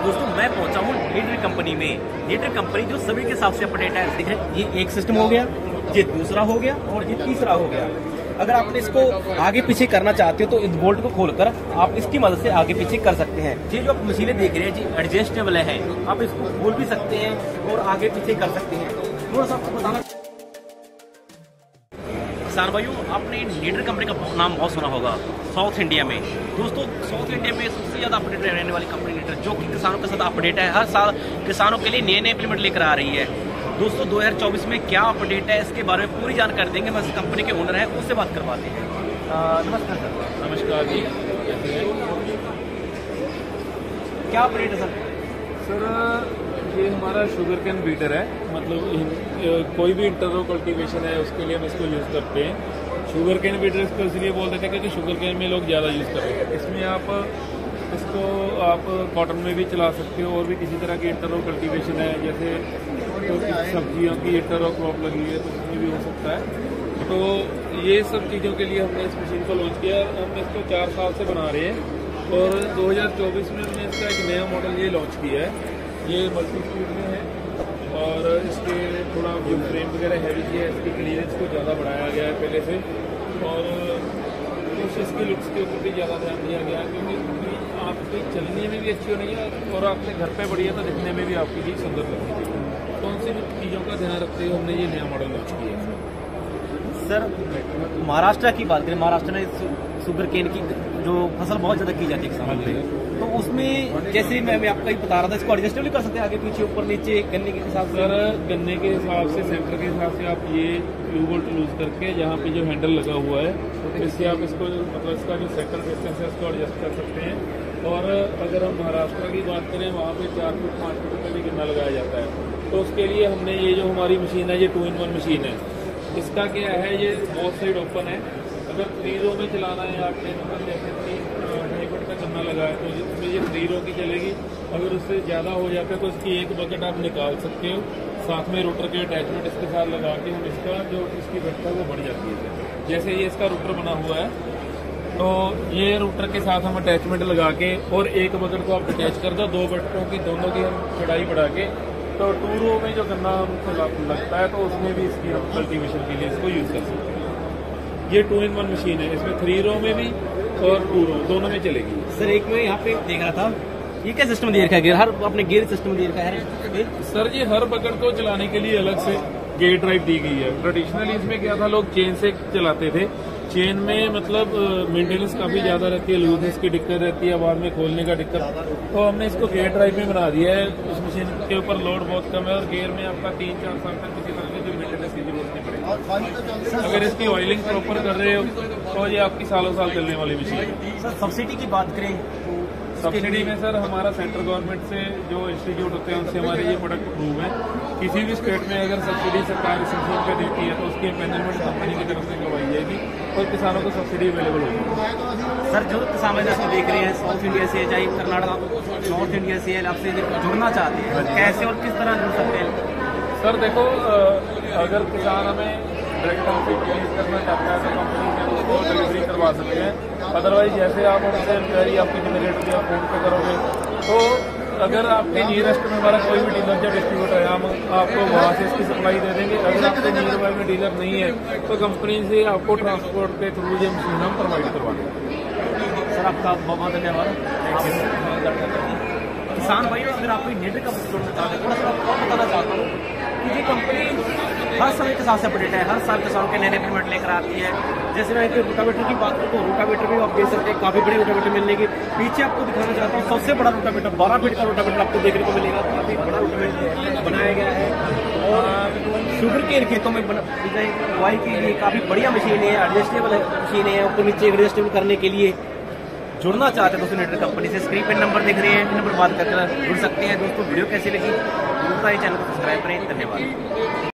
दोस्तों मैं पहुंचा हूँ लीडर कंपनी में। लीडर कंपनी जो सभी के हिसाब से अपडेट है। देखें, ये एक सिस्टम हो गया, ये दूसरा हो गया और ये तीसरा हो गया। अगर आपने इसको आगे पीछे करना चाहते हो तो इस बोल्ट को खोलकर आप इसकी मदद से आगे पीछे कर सकते हैं। ये जो आप मशीनें देख रहे हैं जी एडजस्टेबल है, आप इसको खोल भी सकते हैं और आगे पीछे कर सकते हैं। थोड़ा सा आपको बताना, किसान भाइयों, आपने लीडर कंपनी का नाम बहुत सुना होगा साउथ इंडिया में। दोस्तों साउथ इंडिया में सबसे ज्यादा अपडेट रहने वाली कंपनी लीडर, जो कि किसानों के साथ अपडेट है। हर साल किसानों के लिए नए नए इम्प्लीमेंट लेकर आ रही है। दोस्तों 2024 में क्या अपडेट है इसके बारे में पूरी जानकारी देंगे। मैं इस कंपनी के ओनर है, उससे बात करवाते हैं। नमस्कार सर। नमस्कार जी, क्या अपडेट है सर? सर ये हमारा शुगर कैन बीटर है। मतलब कोई भी इंटररो कल्टीवेशन है उसके लिए हम इसको यूज़ करते हैं। शुगर कैन बीटर इसको इसलिए बोल देते हैं क्योंकि शुगर कैन में लोग ज़्यादा यूज़ करते हैं। इसमें आप कॉटन में भी चला सकते हो और भी किसी तरह की इंटररो कल्टीवेशन है, जैसे तो सब्जियों की इंटररो क्रॉप लगी हुई है तो उसमें भी हो सकता है। तो ये सब चीज़ों के लिए हमने इस मशीन को लॉन्च किया। हम इसको 4 साल से बना रहे हैं और 2024 में हमने इसका एक नया मॉडल ये लॉन्च किया है। ये मल्टी स्पीड में है और इसके थोड़ा जो फ्रेम वगैरह हैवी किया है, इसकी क्लियरेंस को ज़्यादा बढ़ाया गया है पहले से, और कुछ इसकी लुक्स के ऊपर भी ज़्यादा ध्यान दिया गया है क्योंकि आपकी चलने में भी अच्छी होनी है और आपके घर पे बढ़िया तो दिखने में भी आपकी चीज़ सुंदर लगती है। तो उन सभी चीज़ों का ध्यान रखते हुए हमने ये नया मॉडल लॉन्च किया है। सर महाराष्ट्र की बात करें, महाराष्ट्र में शुगर केन की जो फसल बहुत ज्यादा की जाती है किसानों में, तो उसमें जैसे मैं आपका ही बता रहा था, इसको एडजस्टेबल कर सकते हैं आगे पीछे ऊपर नीचे गन्ने के हिसाब से। सर गन्ने के हिसाब से, सेंटर के हिसाब से आप ये U-बोल्ट लूज करके जहाँ पे जो हैंडल लगा हुआ है इससे आप इसको मतलब इसका जो सेंटर डिस्टेंस है उसको एडजस्ट कर सकते हैं। और अगर हम महाराष्ट्र की बात करें वहाँ पे 4 फुट 5 फुट का भी गन्ना लगाया जाता है। तो उसके लिए हमने ये जो हमारी मशीन है ये 2-in-1 मशीन है। इसका क्या है, ये बोथ साइड ओपन है। अगर 3 रो में चलाना है आपने, मतलब जैसे 3 फुट का गन्ना लगा है तो इसमें ये 3 रो की चलेगी। अगर उससे ज़्यादा हो जाता है तो इसकी एक बकेट आप निकाल सकते हो। साथ में रोटर के अटैचमेंट इसके साथ लगा के हम इसका जो इसकी बकेट है वो बढ़ जाती है। जैसे ये इसका रूटर बना हुआ है तो ये रूटर के साथ हम अटैचमेंट लगा के और एक बकेट को आप अटैच कर दो, 2 बकेटों की दोनों की हम चौड़ाई बढ़ा के, तो 2 रो में जो गन्ना हमको लगता है तो उसमें भी इसकी हम कल्टीवेशन के लिए इसको यूज़ कर सकते हैं। ये 2-in-1 मशीन है, इसमें 3 रो में भी और 2 रो दोनों में चलेगी। सर एक मैं यहाँ पे देख रहा था, ये क्या सिस्टम दे रखा है? गियर, हर अपने गियर सिस्टम दे रखा है सर जी। हर बकेट को चलाने के लिए अलग से गियर ड्राइव दी गई है। ट्रेडिशनली इसमें क्या था, लोग चेन से चलाते थे। चेन में मतलब मेंटेनेंस काफ़ी ज़्यादा रहती है, लूजनेस की दिक्कत रहती है, बाद में खोलने का दिक्कत। तो हमने इसको गियर ड्राइव में बना दिया है। उस मशीन के ऊपर लोड बहुत कम है और गियर में आपका 3-4 साल तक किसी तरह की मेंटेनेंस की जरूरत नहीं पड़ेगी। अगर इसकी ऑयलिंग प्रॉपर कर रहे हो तो ये आपकी सालों साल चलने वाली मशीन है। सर सब्सिडी की बात करें, सब्सिडी में सर हमारा सेंट्रल गवर्नमेंट से जो इंस्टीट्यूट होते हैं उनसे हमारे ये प्रोडक्ट अप्रूव है। किसी भी स्टेट में अगर सब्सिडी सरकार इस मशीन पे देती है तो उसकी मैनेजमेंट कंपनी की तरफ से करवाई जाएगी और किसानों को सब्सिडी अवेलेबल होगी। सर जो किसान आपको देख रहे हैं साउथ इंडिया से, चाहे कर्नाटक नॉर्थ इंडिया से, आपसे जुड़ना चाहते हैं, कैसे और किस तरह जुड़ सकते हैं? सर देखो, अगर किसान हमें डायरेक्ट हमसे परचेज करना चाहता है तो कंपनी से उसको डिलीवरी करवा सकते हैं। अदरवाइज जैसे आप हमसे इंक्वायरी आपकी जनरेट या फोन पे करोगे तो अगर आपके नियरेस्ट में हमारा कोई भी डीलर या डिस्ट्रीब्यूटर है, हम आपको वहाँ से इसकी सप्लाई दे देंगे। अगर आपके नियर बाय में डीलर नहीं है तो कंपनी से आपको ट्रांसपोर्ट के थ्रू ये मशीन हम प्रोवाइड करवा देंगे। सर आपका बहुत बहुत धन्यवाद। किसान भाइयों, अगर आप कोई लीडर कंपनी जोड़ना चाहते हैं, थोड़ा सा और बताना चाहता हूँ कि ये कंपनी हर समय के साथ से अपडेट है। हर साल किसानों के नए नए इम्प्लीमेंट लेकर आती है। जैसे मैं रोटावेटर की बात करूँ तो रोटावेटर भी आप देख सकते हैं, काफी बड़ी रोटावेटर मिलने की। पीछे आपको दिखाना चाहता हूँ सबसे बड़ा रोटावेटर, 12 फीट का रोटावेटर आपको देखने को मिलेगा। काफी बड़ा रोटावेटर बनाया गया है और शुगर केन खेतों में बुवाई के लिए काफी बढ़िया मशीन है, एडजस्टेबल मशीन है। ऊपर नीचे एडजस्टेबल करने के लिए जुड़ना चाहते हैं दोस्तों लीडर कंपनी से, स्क्रीन पर नंबर दिख रहे हैं, इन नंबर बात करके जुड़ सकते हैं। दोस्तों वीडियो कैसी लगी, चैनल को सब्सक्राइब करें। धन्यवाद।